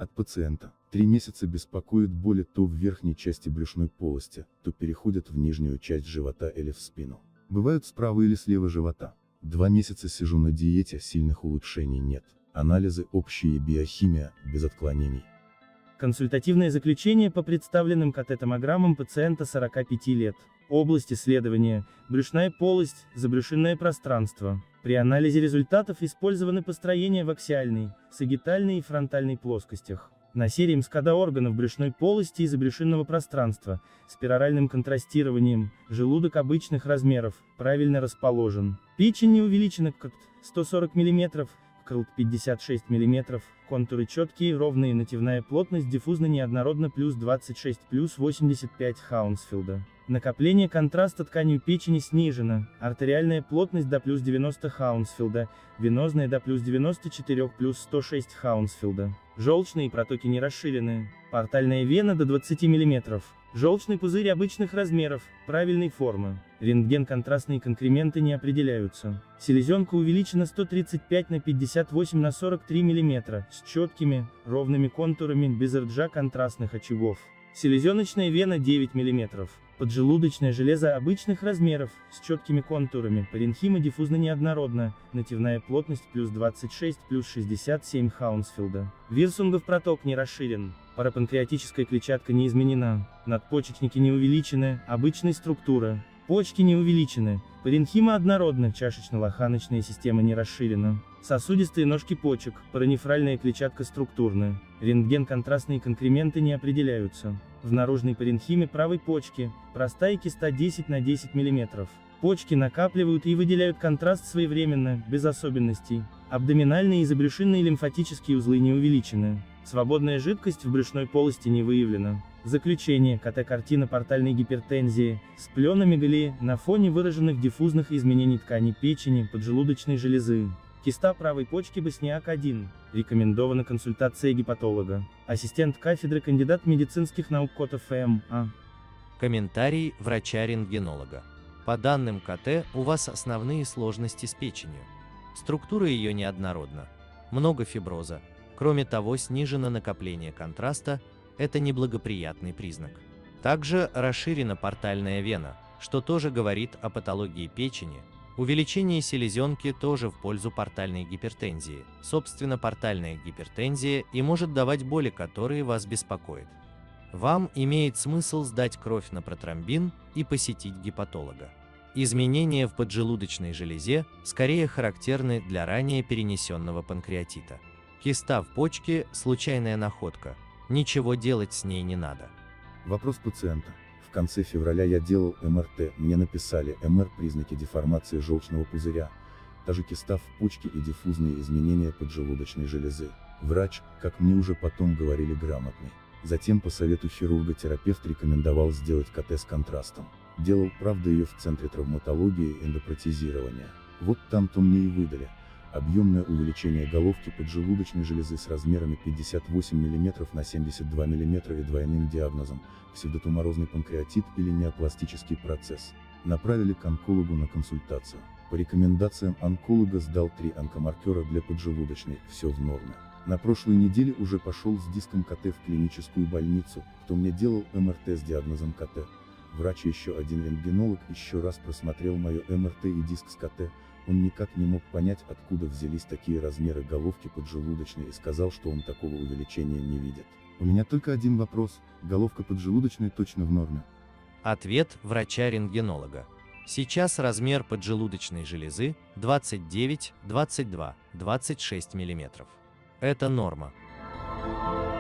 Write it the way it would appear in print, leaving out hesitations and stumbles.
От пациента. 3 месяца беспокоит боли то в верхней части брюшной полости, то переходят в нижнюю часть живота или в спину. Бывают справа или слева живота. 2 месяца сижу на диете, сильных улучшений нет. Анализы общие, биохимия, без отклонений. Консультативное заключение по представленным КТ-томограммам пациента 45 лет. Область исследования – брюшная полость, забрюшинное пространство. При анализе результатов использованы построения в аксиальной, сагитальной и фронтальной плоскостях. На серии МСКД органов брюшной полости и забрюшинного пространства, с пероральным контрастированием, желудок обычных размеров, правильно расположен. Печень не увеличена, КТ 140 мм, КЛТ 56 мм, контуры четкие, ровные, нативная плотность диффузно неоднородна плюс 26 плюс 85 Хаунсфилда. Накопление контраста тканью печени снижено, артериальная плотность до плюс 90 Хаунсфилда, венозная до плюс 94 плюс 106 Хаунсфилда. Желчные протоки не расширены, портальная вена до 20 мм, желчный пузырь обычных размеров, правильной формы. Рентген-контрастные конкременты не определяются. Селезенка увеличена 135 на 58 на 43 мм, с четкими, ровными контурами, без рджа контрастных очагов. Селезеночная вена 9 мм. Поджелудочное железо обычных размеров, с четкими контурами, паренхима диффузно неоднородна, нативная плотность плюс 26 плюс 67 Хаунсфилда. Вирсунгов проток не расширен, парапанкреатическая клетчатка не изменена, надпочечники не увеличены, обычной структура. Почки не увеличены, паренхима однородна, чашечно-лоханочная система не расширена. Сосудистые ножки почек, паранефральная клетчатка структурная. Рентген-контрастные конкременты не определяются. В наружной паренхиме правой почки, простая киста 10 на 10 мм. Почки накапливают и выделяют контраст своевременно, без особенностей. Абдоминальные и забрюшинные лимфатические узлы не увеличены. Свободная жидкость в брюшной полости не выявлена. Заключение. КТ-картина портальной гипертензии, спленомегалии, на фоне выраженных диффузных изменений тканей печени, поджелудочной железы. Киста правой почки Босниак-1. Рекомендована консультация гепатолога. Ассистент кафедры, кандидат медицинских наук Котов М.А. Комментарий врача-рентгенолога. По данным КТ, у вас основные сложности с печенью. Структура ее неоднородна. Много фиброза. Кроме того, снижено накопление контраста, это неблагоприятный признак. Также расширена портальная вена, что тоже говорит о патологии печени. Увеличение селезенки тоже в пользу портальной гипертензии. Собственно, портальная гипертензия и может давать боли, которые вас беспокоят. Вам имеет смысл сдать кровь на протромбин и посетить гепатолога. Изменения в поджелудочной железе скорее характерны для ранее перенесенного панкреатита. Киста в почке – случайная находка. Ничего делать с ней не надо. Вопрос пациента. В конце февраля я делал МРТ, мне написали МР признаки деформации желчного пузыря, та же киста в почке и диффузные изменения поджелудочной железы. Врач, как мне уже потом говорили, грамотный. Затем по совету хирурга-терапевт рекомендовал сделать КТ с контрастом. Делал, правда, ее в центре травматологии и эндопротезирования. Вот там-то мне и выдали. Объемное увеличение головки поджелудочной железы с размерами 58 мм на 72 мм и двойным диагнозом – псевдотуморозный панкреатит или неопластический процесс. Направили к онкологу на консультацию. По рекомендациям онколога сдал 3 онкомаркера для поджелудочной, все в норме. На прошлой неделе уже пошел с диском КТ в клиническую больницу, кто мне делал МРТ с диагнозом КТ. Врач и еще один рентгенолог еще раз просмотрел мое МРТ и диск с КТ. Он никак не мог понять, откуда взялись такие размеры головки поджелудочной, и сказал, что он такого увеличения не видит. У меня только один вопрос: головка поджелудочной точно в норме? Ответ врача-рентгенолога. Сейчас размер поджелудочной железы 29, 22, 26 мм. Это норма.